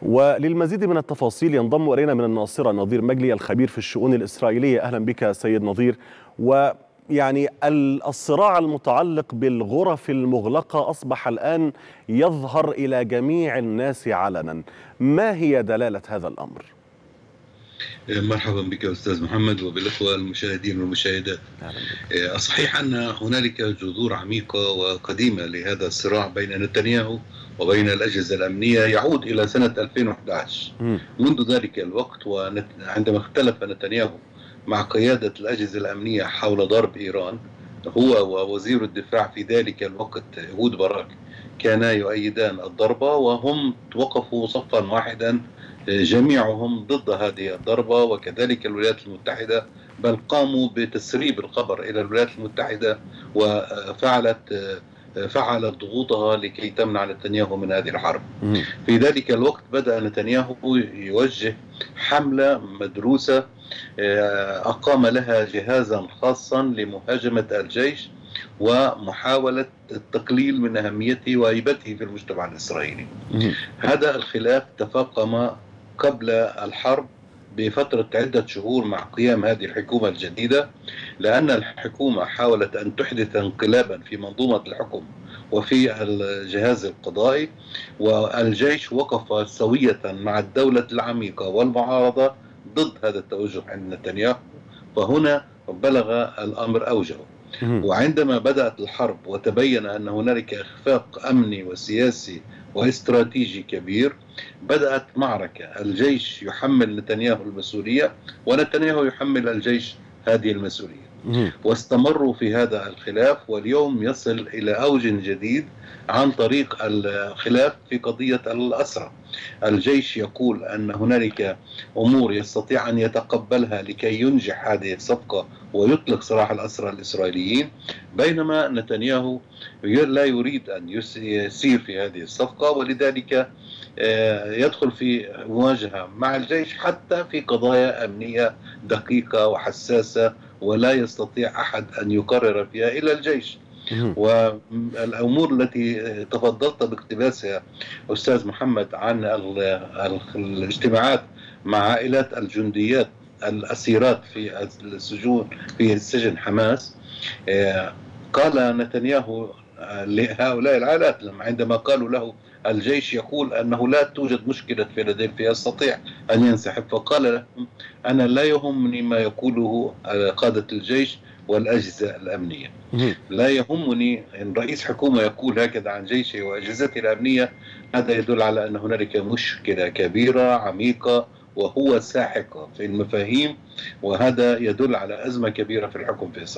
وللمزيد من التفاصيل ينضم إلينا من الناصرة نظير مجلي الخبير في الشؤون الإسرائيلية. أهلا بك سيد نظير. ويعني الصراع المتعلق بالغرف المغلقة أصبح الآن يظهر إلى جميع الناس علنا، ما هي دلالة هذا الأمر؟ مرحبا بك أستاذ محمد وبالأخوة المشاهدين والمشاهدات. صحيح أن هنالك جذور عميقة وقديمة لهذا الصراع بين نتنياهو وبين الأجهزة الأمنية يعود إلى سنة 2011. منذ ذلك الوقت وعندما اختلف نتنياهو مع قيادة الأجهزة الأمنية حول ضرب إيران، هو ووزير الدفاع في ذلك الوقت إيهود باراك كانا يؤيدان الضربة، وهم وقفوا صفا واحدا جميعهم ضد هذه الضربة، وكذلك الولايات المتحدة، بل قاموا بتسريب الخبر إلى الولايات المتحدة فعلت ضغوطها لكي تمنع نتنياهو من هذه الحرب. في ذلك الوقت بدأ نتنياهو يوجه حملة مدروسة أقام لها جهازا خاصا لمهاجمة الجيش ومحاولة التقليل من أهميته وهيبته في المجتمع الإسرائيلي. هذا الخلاف تفاقم قبل الحرب بفترة عدة شهور مع قيام هذه الحكومة الجديدة، لأن الحكومة حاولت أن تحدث انقلابا في منظومة الحكم وفي الجهاز القضائي، والجيش وقف سوية مع الدولة العميقة والمعارضة ضد هذا التوجه عند نتنياهو، فهنا بلغ الأمر أوجه. وعندما بدأت الحرب وتبين أن هنالك إخفاق أمني وسياسي واستراتيجي كبير، بدأت معركة الجيش يحمل نتنياهو المسؤولية ونتنياهو يحمل الجيش هذه المسؤولية، واستمروا في هذا الخلاف، واليوم يصل إلى أوج جديد عن طريق الخلاف في قضية الأسرى. الجيش يقول أن هنالك أمور يستطيع أن يتقبلها لكي ينجح هذه الصفقة ويطلق سراح الأسرى الإسرائيليين، بينما نتنياهو لا يريد أن يسير في هذه الصفقة، ولذلك يدخل في مواجهة مع الجيش حتى في قضايا أمنية دقيقة وحساسة ولا يستطيع أحد أن يقرر فيها إلا الجيش. والأمور التي تفضلت باقتباسها أستاذ محمد عن الاجتماعات مع عائلات الجنديات الأسيرات في السجون في سجن حماس، قال نتنياهو لهؤلاء العائلات عندما قالوا له الجيش يقول أنه لا توجد مشكلة فيلادلفيا يستطيع أن ينسحب، فقال لهم أنا لا يهمني ما يقوله قادة الجيش والأجهزة الأمنية، لا يهمني إن رئيس حكومة يقول هكذا عن جيشه وأجهزته الأمنية، هذا يدل على أن هنالك مشكلة كبيرة عميقة وهو ساحقة في المفاهيم، وهذا يدل على أزمة كبيرة في الحكم في إسرائيل.